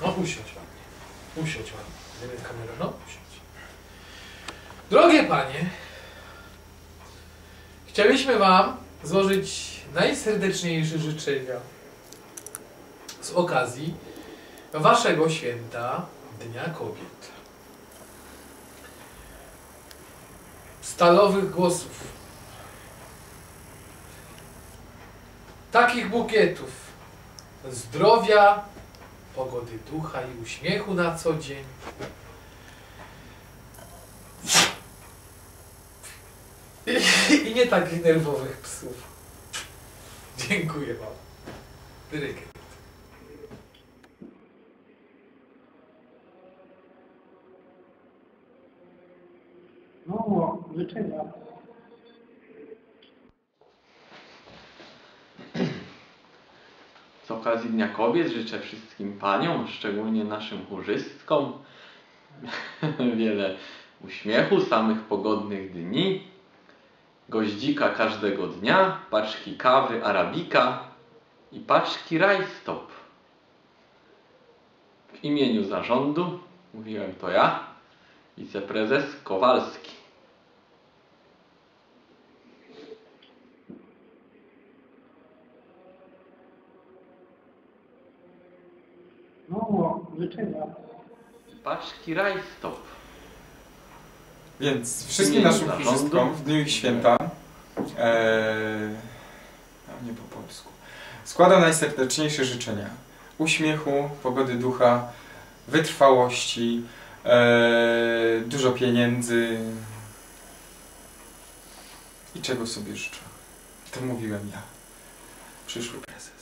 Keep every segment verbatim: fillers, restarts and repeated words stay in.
No usiądź ładnie. Usiądź ładnie. Nie wiem kamerę, no usiądź. Drogie panie, chcieliśmy wam złożyć najserdeczniejsze życzenia z okazji waszego święta Dnia Kobiet. Stalowych głosów, takich bukietów, zdrowia, pogody ducha i uśmiechu na co dzień. I, i nie takich nerwowych psów. Dziękuję wam. Dyrygent. No, życzenia. Z okazji Dnia Kobiet życzę wszystkim paniom, szczególnie naszym chórzystkom, wiele uśmiechu, samych pogodnych dni, goździka każdego dnia, paczki kawy arabika i paczki rajstop. W imieniu zarządu, mówiłem to ja, wiceprezes Kowalski. No, życzenia. Paczki rajstop. Więc wszystkim naszym chórzystkom w dniu ich święta, ee, a nie po polsku, składam najserdeczniejsze życzenia uśmiechu, pogody ducha, wytrwałości, ee, dużo pieniędzy i czego sobie życzę. To mówiłem ja, przyszły prezes.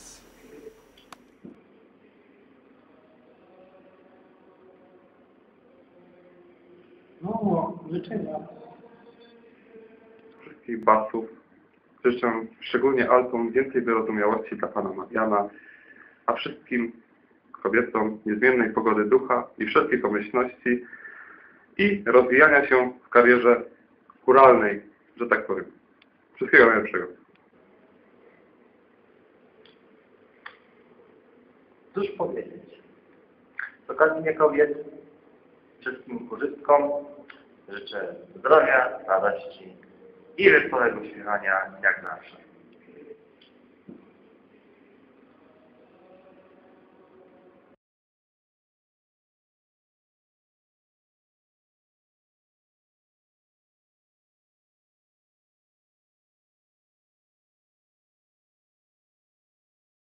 No, życzenia. Wszystkich basów życzę szczególnie altom więcej wyrozumiałości dla Pana Mariana, a wszystkim kobietom niezmiennej pogody ducha i wszelkiej pomyślności i rozwijania się w karierze chóralnej, że tak powiem. Wszystkiego najlepszego. Cóż powiedzieć? Z okazji Dnia Kobiet wszystkim chórzystkom życzę zdrowia, radości i wesołego śpiewania jak zawsze.